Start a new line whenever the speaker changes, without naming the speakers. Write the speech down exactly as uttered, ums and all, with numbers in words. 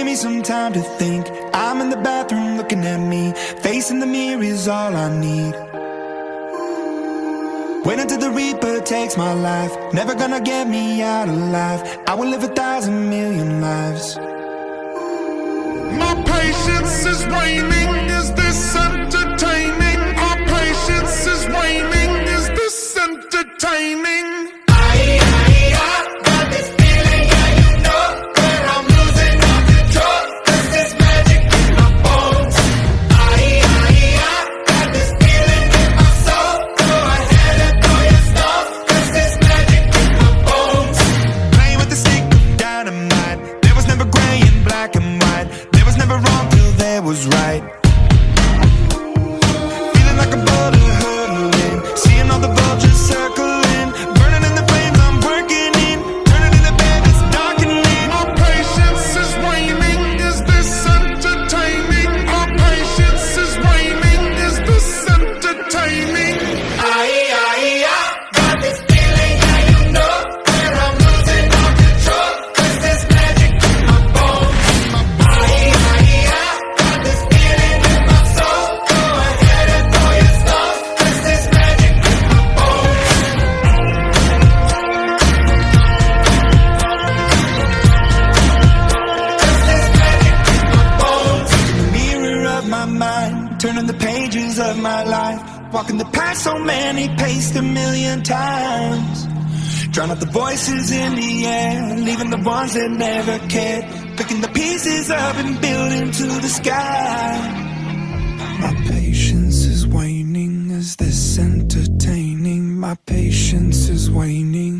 me some time to think. I'm in the bathroom looking at me. Facing the mirror is all I need. Wait until the Reaper takes my life. Never gonna get me out alive. I will live a thousand million lives.
My patience is waning. Is this entertaining? My patience is waning. Is this entertaining?
Was right. Feeling like a boulder hurtling, seeing all the vultures circling, burning in the flames I'm working in, turning in the bed it's darkening.
My patience is waning. Is this entertaining? My patience is waning. Is this entertaining?
Aye, aye, I got this feeling, yeah, you know, where I'm losing all control. Cause there's magic in my bones. Aye, aye, I this feeling in my soul. Go ahead and throw your stones. Cause there's magic in my bones. Cause there's magic in my bones.
In the mirror of my mind, turning the pages of my life, walking the path so many paced a million times. Drown out the voices in the air, leaving the ones that never cared. Picking the pieces up and building to the sky. My patience is waning. Is this entertaining? My patience is waning.